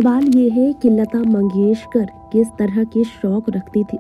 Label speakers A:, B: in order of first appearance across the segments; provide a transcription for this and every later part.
A: सवाल ये है कि लता मंगेशकर किस तरह के शौक रखती थी।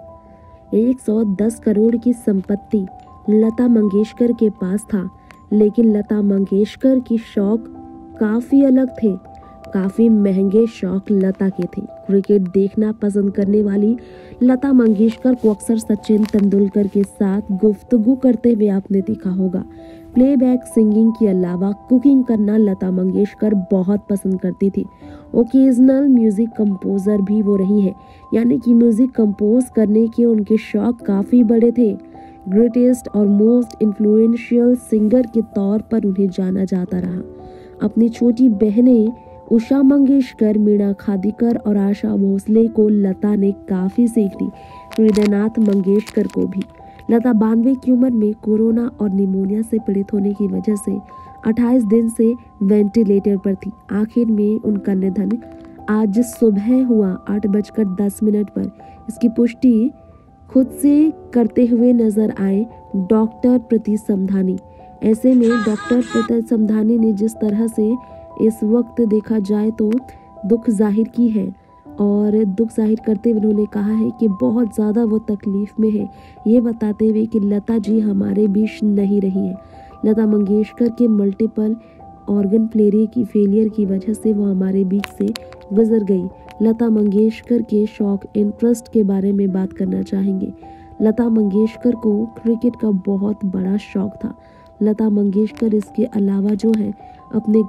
A: 110 करोड़ की संपत्ति लता मंगेशकर के पास था, लेकिन लता मंगेशकर की शौक काफी अलग थे। काफी महंगे शौक लता के थे। क्रिकेट देखना पसंद करने वाली लता मंगेशकर को अक्सर सचिन तेंदुलकर के साथ गुफ्तगू करते हुए आपने देखा होगा। प्लेबैक सिंगिंग के अलावा कुकिंग करना लता मंगेशकर बहुत पसंद करती थी। ओकेजनल म्यूजिक कंपोजर भी वो रही हैं, यानी कि म्यूजिक कंपोज करने के उनके शौक काफी बड़े थे। ग्रेटेस्ट और मोस्ट इन्फ्लुएंशियल सिंगर के तौर पर उन्हें जाना जाता रहा। अपनी छोटी बहनें उषा मंगेशकर, मीना खादिकर और आशा भोसले को लता ने काफी सीख दी। हृदयनाथ मंगेशकर को भी। लता 92 की उम्र में कोरोना और निमोनिया से पीड़ित होने की वजह से 28 दिन से वेंटिलेटर पर थी। आखिर में उनका निधन आज सुबह हुआ 8:10 पर। इसकी पुष्टि खुद से करते हुए नजर आए डॉक्टर प्रीति समधानी। ऐसे में डॉक्टर प्रीति समधानी ने जिस तरह से इस वक्त देखा जाए तो दुख जाहिर की है, और दुख जाहिर करते हुए उन्होंने कहा है कि बहुत ज़्यादा वो तकलीफ में है, ये बताते हुए कि लता जी हमारे बीच नहीं रही हैं। लता मंगेशकर के मल्टीपल ऑर्गन फेलियर की वजह से वो हमारे बीच से गुजर गई। लता मंगेशकर के शौक इंटरेस्ट के बारे में बात करना चाहेंगे। लता मंगेशकर को क्रिकेट का बहुत बड़ा शौक था। लता मंगेशकर इसके अलावा जो है अपने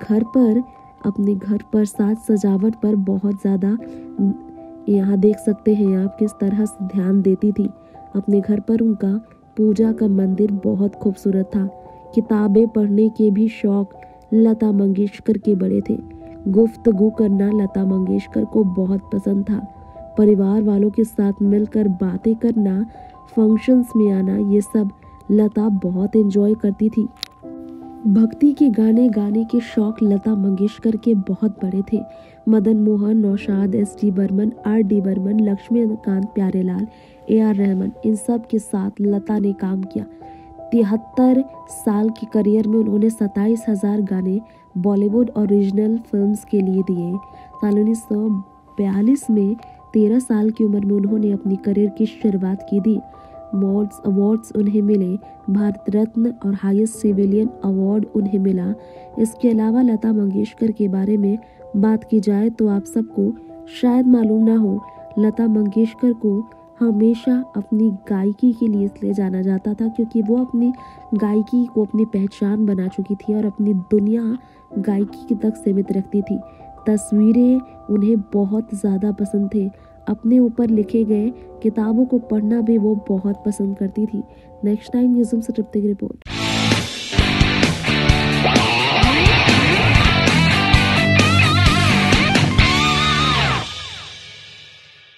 A: घर पर साज सजावट पर बहुत ज़्यादा, यहाँ देख सकते हैं आप किस तरह से ध्यान देती थी। अपने घर पर उनका पूजा का मंदिर बहुत खूबसूरत था। किताबें पढ़ने के भी शौक लता मंगेशकर के बड़े थे। गुफ्तगू करना लता मंगेशकर को बहुत पसंद था। परिवार वालों के साथ मिलकर बातें करना, फंक्शंस में आना, ये सब लता बहुत एंजॉय करती थी। भक्ति के गाने गाने के शौक लता मंगेशकर के बहुत बड़े थे। Madan Mohan, Naushad, S.D. Burman, R.D. Burman, Laxmikant Pyarelal, A.R. Rahman, इन सब के साथ लता ने काम किया। 73 साल के करियर में उन्होंने 27,000 गाने बॉलीवुड ओरिजिनल फिल्म्स के लिए दिए। साल 1942 में 13 साल की उम्र में उन्होंने अपनी करियर की शुरुआत की थी। अवार्ड्स उन्हें मिले। भारत रत्न और हाईएस्ट सिविलियन अवार्ड उन्हें मिला। इसके अलावा लता मंगेशकर के बारे में बात की जाए तो आप सबको शायद मालूम ना हो, लता मंगेशकर को हमेशा अपनी गायकी के लिए इसलिए जाना जाता था क्योंकि वो अपनी गायकी को अपनी पहचान बना चुकी थी और अपनी दुनिया गायकी तक सीमित रखती थी। तस्वीरें उन्हें बहुत ज़्यादा पसंद थे। अपने ऊपर लिखे गए किताबों को पढ़ना भी वो बहुत पसंद करती थी। नेक्स्ट टाइम न्यूज़रूम से तृप्ति की रिपोर्ट।